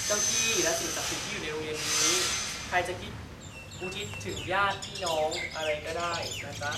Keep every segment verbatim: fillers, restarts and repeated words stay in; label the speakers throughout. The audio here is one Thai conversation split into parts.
Speaker 1: เจ้าที่และสิ่งศักดิ์สิทธิ์ที่อยู่ในโรงเรียนนี้ใครจะคิดอุทิศถึงญาติพี่น้องอะไรก็ได้นะจ๊ะ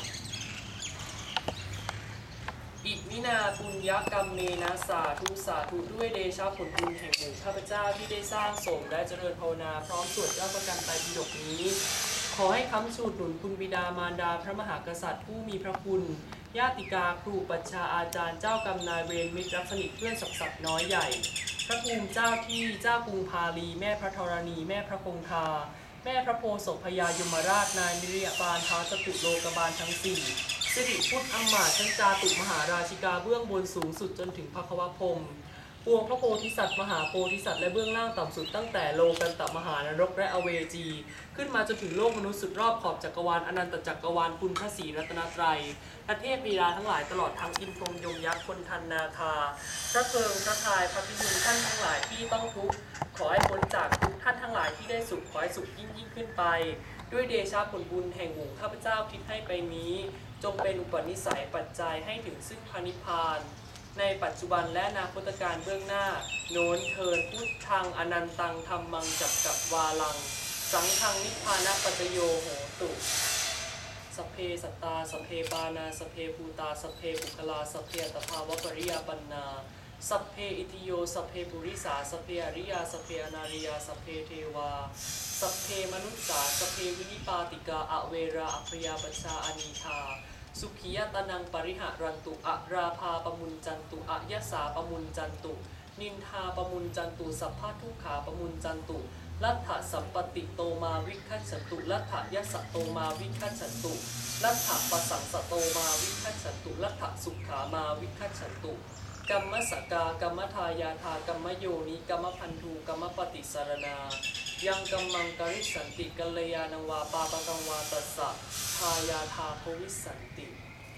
Speaker 1: อิมินาปุญญกรรมเมนะสาธุสาธุด้วยเดชะผลบุญแห่งหมู่ข้าพเจ้าที่ได้สร้างสมและเจริญภาวนาพร้อมสวดพระประกันไตรปิฎกนี้ขอให้ค้ำชูดหนุนคุณบิดามารดาพระมหากษัตริย์ผู้มีพระคุณญาติกาครูปัชฌาอาจารย์เจ้ากรรมนายเวรมิตรรักสนิทเพื่อนศักดิ์ศักดิ์น้อยใหญ่พระภูมิเจ้าที่เจ้ากรุงพาลีแม่พระธรณีแม่พระคงคาแม่พระโพธิ์ศพพญายมราชนายนิริยบาลท้าวจตุโลกบาลทั้งสี่สิริพุทธอำมาตย์ชั้นจาตุมหาราชิกาเบื้องบนสูงสุดจนถึงภควพรหมปวงพระโพธิสัตว์มหาโพธิสัตว์และเบื้องล่างต่ำสุดตั้งแต่โลกันตมหานรกและอเวจีขึ้นมาจนถึงโลกมนุษย์สุดรอบขอบจักรวาลอนันตจักรวาลคุณพระศรีรัตนตรัยพระเทพวีราทั้งหลายตลอดทั้งอินทรยมยักษ์คนทันนาคาพระเพิงพระทายพระพิยุท่านทั้งหลายที่ต้องทุกข์ขอให้พ้นจากทุกท่านทั้งหลายที่ได้สุขขอให้สุขยิ่งยิ่งขึ้นไปด้วยเดชะผลบุญแห่งหมู่ข้าพเจ้าคิดให้ไปนี้จงเป็นอุปนิสัยปัจจัยให้ถึงซึ่งพระนิพพานในปัจจุบันและอนาคตการเบื้องหน้าโน้นเทินพุทธังอนันตังธรรมังจักกัวาลังสังฆังนิพพานะปัจโยโหตุสเพสัตตาสเพปานาสเพภูตาสเพบุคลาสเพอัตภาวปริยปันนาสเพอิติโยสเพปุริสาสเพอริยาสเพอนาริยาสเพเทวาสเพมนุษสาสเพวินิปาติกาอเวราอัพยาปชาอนีธาสุขียตนังปริหารันตุอะราภาปมุนจันตุอะยะสาปมุนจันตุนินทาปมุนจันตุสัพพะทุกขาปมุนจันตุลัทธะสัมปติโตมาวิคัจฉตุลัทธะยะสะโตมาวิคัจฉตุลัทธะปสังสโตมาวิคัจฉตุลัทธะสุขามาวิคัจฉตุกัมมสกากรรมทายาทากัมมโยนิกัมมพันธุกัมมปฏิสารนายังกัมมังกริสันติกัลยาณวาปาปกังวาตัสสะทายาทาโพวิสันติ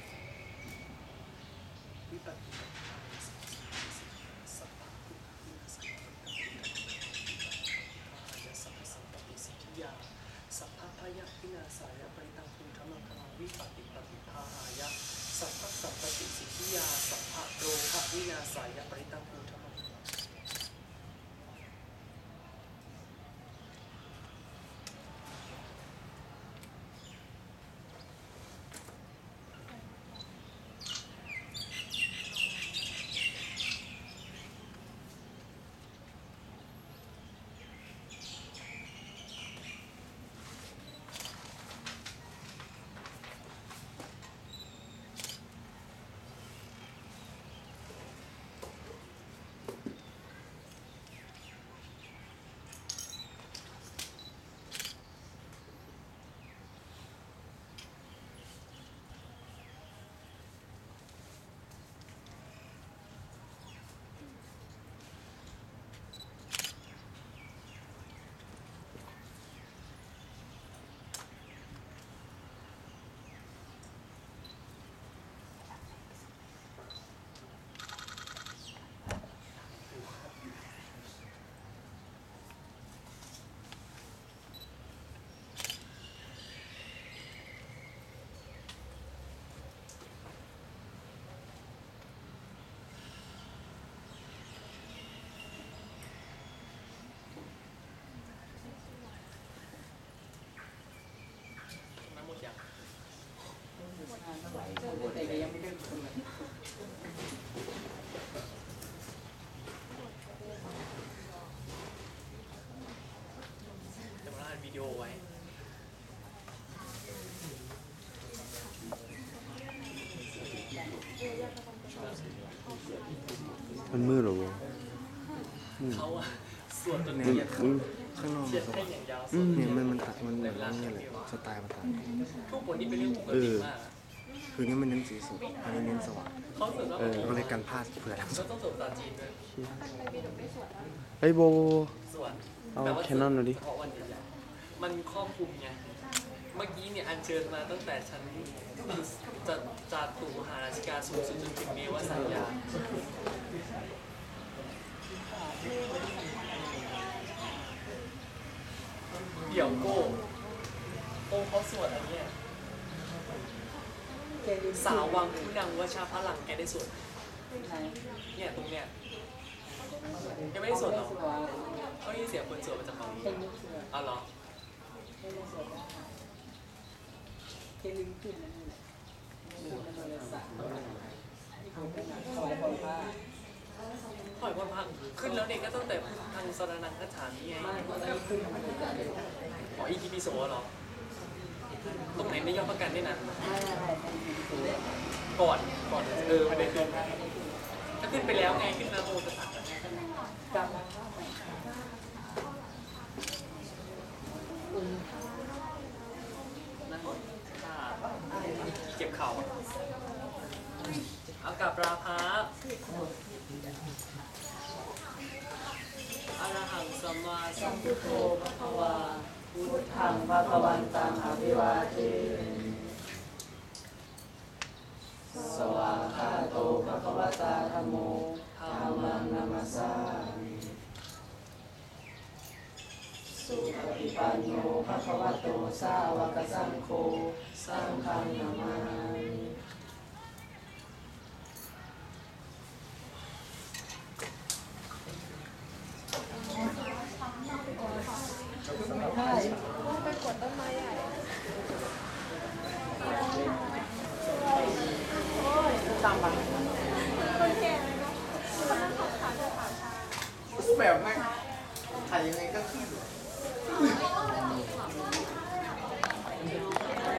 Speaker 1: สัพพะพยะวินาศายะปริตังคุณธรรมังคลังวิปติปฏิภาหายะสัพพะสัพปติสิทธิยาสัพพะโรภะวินาศายะปริตังคุณธรรมัง
Speaker 2: แต่ยังไม่ได้ผลเลย
Speaker 1: จะมาถ่ายวิดีโอไว้
Speaker 3: มันมืดหรอวะ
Speaker 1: เขาอะส่วนตัว
Speaker 3: มึ
Speaker 1: นี้
Speaker 3: งมึงข้างนอก
Speaker 1: เขียน
Speaker 3: ส
Speaker 1: ให้
Speaker 3: ว่าง
Speaker 1: อย่างยาว
Speaker 3: อื
Speaker 1: สุด
Speaker 3: มเนี่ยมันมันตัดมันเหมือนนี่แหละสไตล์มันต่าง
Speaker 1: ทุกคนนี่เป็นเรื่องปกติมาก
Speaker 3: คือนี่มันเน้นสีสดอันนี้เน้นสว่าง
Speaker 1: เขาส่วนว่า
Speaker 3: เออก็เลยกันพลาดเผื่อทั้งส
Speaker 1: ก็
Speaker 3: อง
Speaker 1: ต้องสวมตาจีนด้วย
Speaker 3: เฮ้ยโบ
Speaker 1: ส่วน
Speaker 3: เอา
Speaker 1: แต่ว่า
Speaker 3: Canon หน่อยดิ
Speaker 1: เฉพาะวันใหญ่ๆมันครอบคลุมไงเมื่อกี้เนี่ยอัญเชิญมาตั้งแต่ชั้นจะจากตุมหาราชิกาสูงสุดจนถึงเนวสัญญาเดี๋ยวโก้โก้เขาสวดอันเนี้ยสาววังผู้ดังวชาพลังแกได้สวดเนี่ยตรงเนี้ยแกไม่ได้สวดหรอเขาได้เสียงคนสวยมาจากฝั่งนี้
Speaker 2: เทลิงเสือ
Speaker 1: เอาเหรอ
Speaker 2: เทลิงเสือได้เทลิงขึ้นนั่นแหละหนึ่งเป็นบริษัทเขาเป็นหนังถวายคนผ้า
Speaker 1: ปล่อยคนพังขึ้นแล้วเนี่ยก็ตั้งแต่ทางสรนังคาถานี่ไง
Speaker 2: ไม่ก็ได้ขึ้นมาจากไม่
Speaker 1: อ๋ออีทีพีโซเหรอตรงไหนไม่ยอมประกันด้วยนะ
Speaker 2: ไม่ไม่ไม่ดีตัว
Speaker 1: ก่อนก่อนเออไม่ได้ขึ้นถ้าขึ้นไปแล้วไงขึ้นนะโมจะตัด
Speaker 2: จำมาอืม
Speaker 1: นั่นค่ะเจ็บเข่าเอากับราพะอรหังสัมมาสัมพุทโธพระควา
Speaker 2: พุทธังภควันตังอภิวาเทสวากขาโตภควตาธัมโมธัมมังนัมสสามิสุปฏิปันโนภควโตสาวกสังโฆสังฆังนามามิ
Speaker 3: ไปกดต้นไม้ใหญ่
Speaker 2: ตามบัง
Speaker 3: แบบไม่ถ่ายยังไงก็ขึ้น